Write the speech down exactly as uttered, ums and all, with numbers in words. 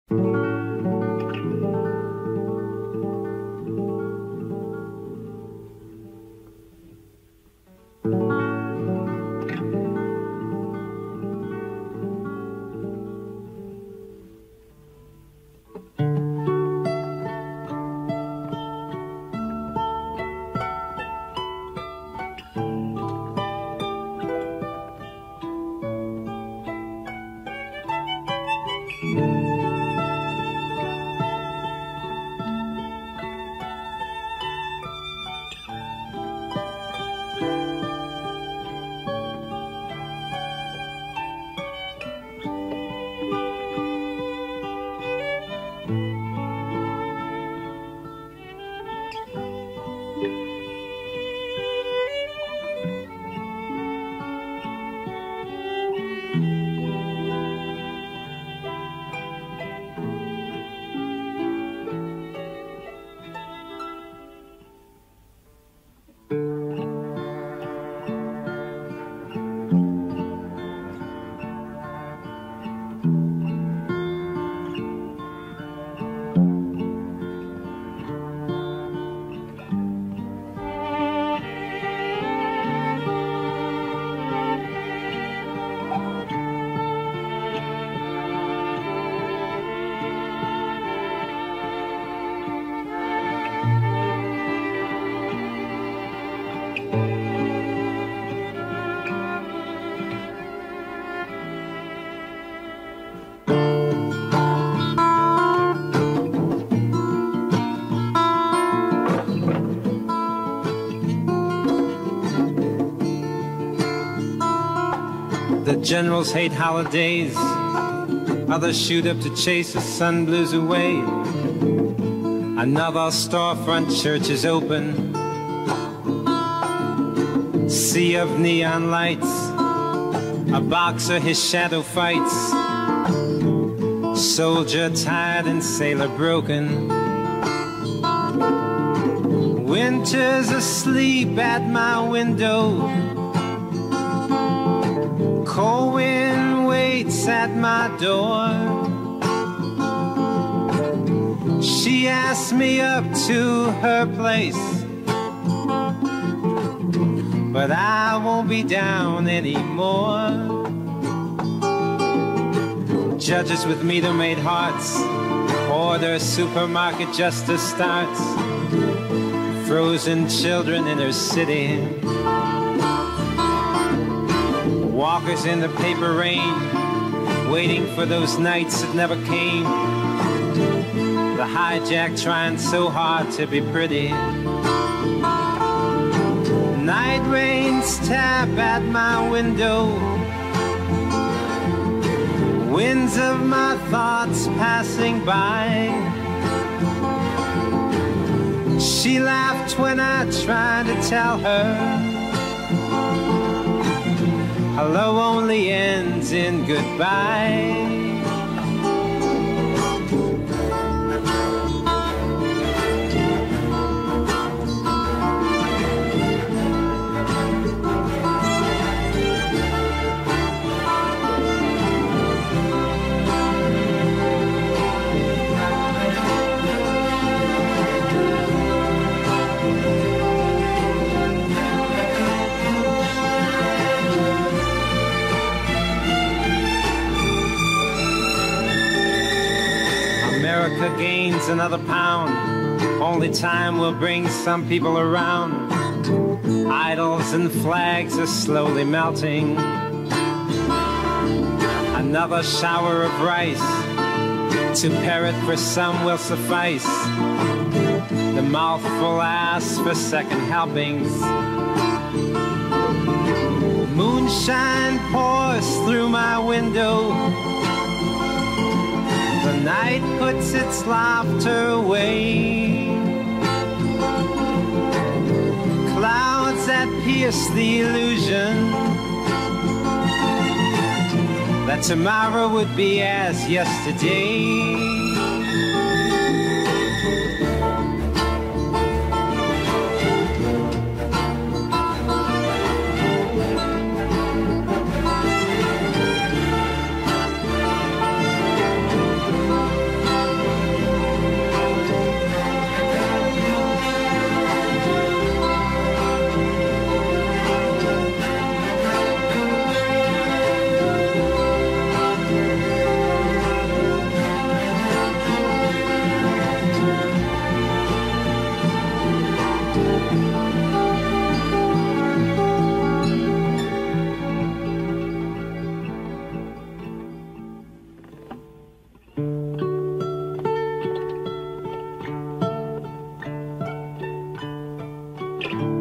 The generals hate holidays, others shoot up to chase the sun blues away. Another storefront church is open, sea of neon lights, a boxer his shadow fights, soldier tired and sailor broken. Winter's asleep at my window, cold wind waits at my door. She asked me up to her place, but I won't be down anymore. Judges with meter-made hearts, order supermarket justice starts. Frozen children in her city, walkers in the paper rain, waiting for those nights that never came. The hijack trying so hard to be pretty. Night rains tap at my window, winds of my thoughts passing by. She laughed when I tried to tell her hello only ends in goodbye. America gains another pound. Only time will bring some people around. Idols and flags are slowly melting. Another shower of rice to parrot for some will suffice. The mouthful asks for second helpings. Moonshine pours through my window. The night puts its laughter away. Clouds that pierce the illusion that tomorrow would be as yesterday. 拜。